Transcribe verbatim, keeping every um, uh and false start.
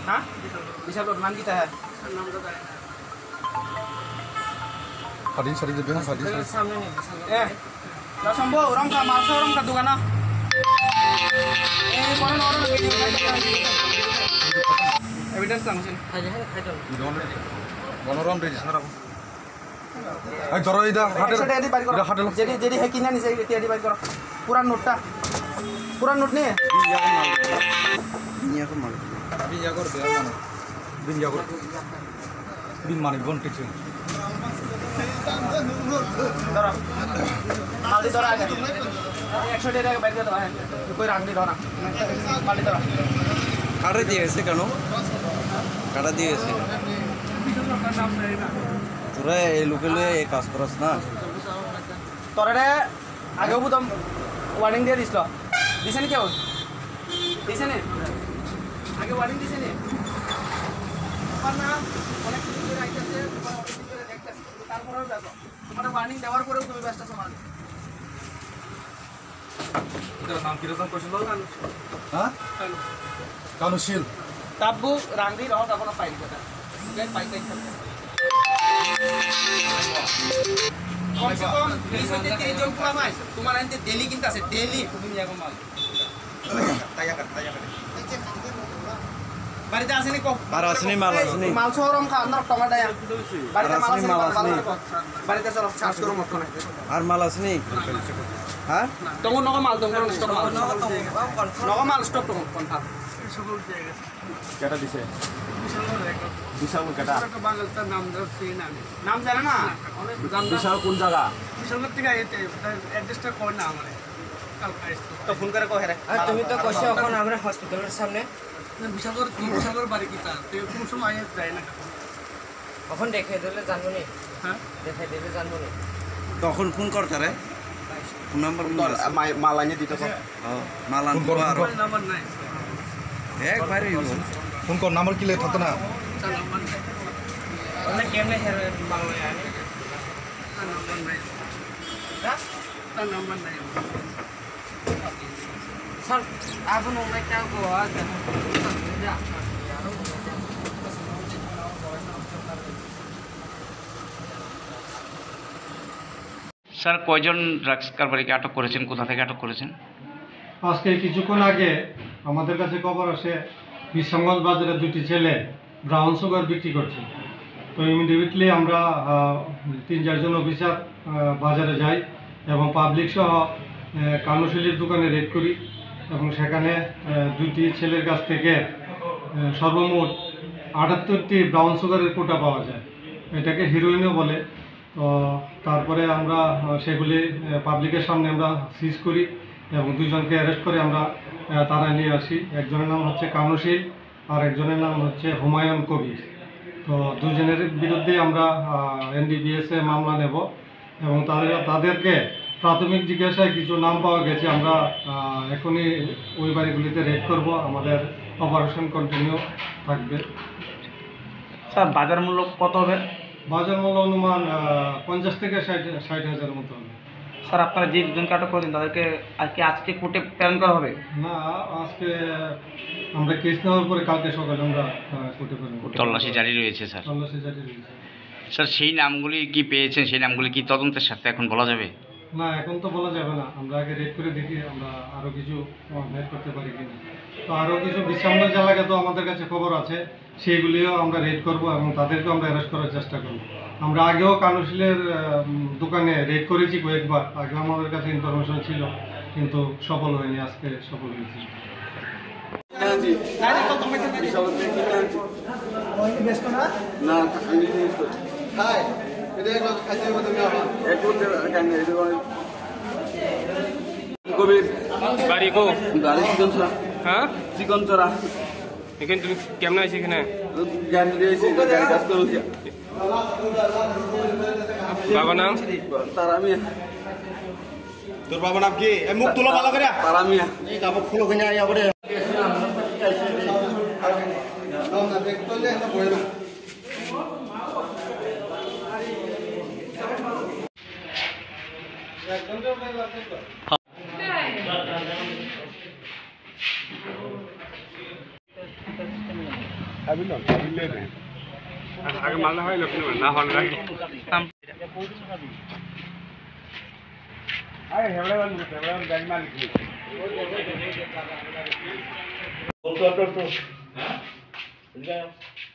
हाँ विशाल रोड नाम कितना है Fadil sorry jadi kan Fadil sorry. सामने नहीं eh lah sambo orang ka masuk orang ka dugaan eh kono orang evidence langsung aja খাইতো মনোরম রেজিস্টার আপ আই ধরো ইদা হাটে ইদা হাটে যেদি যেদি হে কিনা নিছে এটা এডি বাইর করো পুরা নোটটা পুরা নোট নিয়ে বিনিয়া কর মাল বিনিয়া কর দে মানে বিনিয়া কর বিন মানে গন টিচিং ধরো মালদি ধরো আগে একশো টাকা বাইর করে দাও হ্যাঁ কই রাখনি ধরো মালদি ধরো কাটা দিয়েছে কেন কাটা দিয়েছে তোরা এই লোকেলে এই কাজ করছ না তোরে আগেও বুতম ওয়ার্নিং দিয়ে দিছিল দিছে নি কেউ দিছে নি আগে ওয়ার্নিং দিছে নি তোমার নাম অনেক কিছু করে আইতাছে তোমার অনেক কিছু করে দেখতাছে তারপরেও দেখো তোমার ওয়ার্নিং দেওয়ার পরেও তুমি ব্যস্ত সমাজ তোর নাম কি রকম কইছিল হ্যাঁ কানুশীল তাবু রাংদি রহ তখন ফাইল কথা গেট ফাইল তাই কমসে কম বিশ হইতে তিরিশ জন পুরা মাই তোমার আনতে ডেইলি কিনতে আছে ডেইলি তুমি নিয়া মাল তাইয়া কর তাইয়া কর বাড়িতে আসেনি কো আর আসেনি মাল আসেনি মাল শহরম খা আমরা টমেটো আয়া বাড়িতে মাল আসেনি মাল বাড়িতে চলো চার্জ করো মত কোনে আর মাল আসেনি হ্যাঁ তঙ্গ নগ মাল তঙ্গ স্টক মাল নগ মাল স্টক তঙ্গ কনফার্ম সকল জায়গা কেটা দিছে বিশাল কেটা বাঙালটার নাম ধরছি না নাম জানে না বিশাল কোন জায়গা বিশাল থেকে এতে অ্যাড্রেসটা কর না আমারে কাল কাজ তো ফোন করে কো হেরে তুমি তো কইছো এখন আমরা হসপিটালের সামনে বিশালর বিশালর বাড়ি কিটা তে কোন সময় আয় যায় না এখন দেখাই দিলে জানবো নি হ্যাঁ দেখাই দিলে জানবো নি তখন ফোন করতে রে ফোন নাম্বার মাল আনিয়ে দিতে কো হ্যাঁ মাল আন কো আর নাম্বার নাই একবারে ফোন কর নাম্বার কি লে থাকতো না নাম্বার নাই ওনে কেমনে হেরে বাংলা আনি নাম্বার নাই হ্যাঁ তার নাম্বার নাই স্যার আপন ওইটা কো আগে স্যার কয়জন ড্রাগস কারবারিকে আটক করেছেন কোথা থেকে আটক করেছেন আজকে কিছুক্ষণ আগে আমাদের কাছে খবর আসে বিশ্বঙ্গল বাজারে দুটি ছেলে ব্রাউন সুগার বিক্রি করছে তো ইমিডিয়েটলি আমরা তিন চারজন অফিসার বাজারে যাই এবং পাবলিক সহ কানুশিলির দোকানে রেড করি এবং সেখানে দুটি ছেলের কাছ থেকে সর্বমোট আটাত্তরটি ব্রাউন সুগারের কোটা পাওয়া যায় এটাকে হিরোইনও বলে তো তারপরে আমরা সেগুলি পাবলিকের সামনে আমরা সিজ করি এবং দুজনকে অ্যারেস্ট করে আমরা তারা নিয়ে আসি একজনের নাম হচ্ছে কানুশীল আর একজনের নাম হচ্ছে হুমায়ুন কবির তো দুজনের বিরুদ্ধে আমরা এনডিপিএসে মামলা নেব এবং তাদের তাদেরকে প্রাথমিক জিজ্ঞাসায় কিছু নাম পাওয়া গেছে আমরা এখনই ওই বাড়িগুলিতে রেড করব আমাদের অপারেশন কন্টিনিউ থাকবে স্যার বাজার মূল্য কত হবে বাজার মূল্য অনুমান পঞ্চাশ থেকে ষাট ষাট হাজারের মতো হবে স্যার আপনারা যে দুজনকে আটক করেছেন তাদেরকে আজকে আজকে কোর্টে প্রেরণ করা হবে না আজকে আমরা কেস নেওয়ার পরে কালকে সকালে আমরা কোর্টে প্রেরণ করব তল্লাশি জারি রয়েছে স্যার তল্লাশি জারি রয়েছে স্যার সেই নামগুলি কি পেয়েছেন সেই নামগুলি কি তদন্তের সাথে এখন বলা যাবে না এখন তো বলা যাবে না আমরা আগে রেড করে দেখি আমরা আরও কিছু বের করতে পারি কিনা তো আরও কিছু বিশ্রামবাগ এলাকায় তো আমাদের কাছে খবর আছে সেইগুলিও আমরা রেড করব এবং তাদেরকেও আমরা অ্যারেস্ট করার চেষ্টা করব আমরা আগেও কানুশিলের দোকানে রেড করেছি কয়েকবার আগে আমাদের কাছে ইনফরমেশন ছিল কিন্তু সফল হয়নি আজকে সফল হয়েছি বাড়ি কো গাড়ি চিকন চড়া হ্যাঁ চিকন চড়া এখানে তুমি কেমন আছিস এখানে গাড়ি দিয়েছি গাড়ি কাজ করছি বাবা নাম তারা আমি তোর বাবা নাম কি মুখ তুলো ভালো করে তারা আমি এই কাপড় খুলো কিনে আইয়া করে আগে মালদা হয় লোক না হলে হ্যাঁ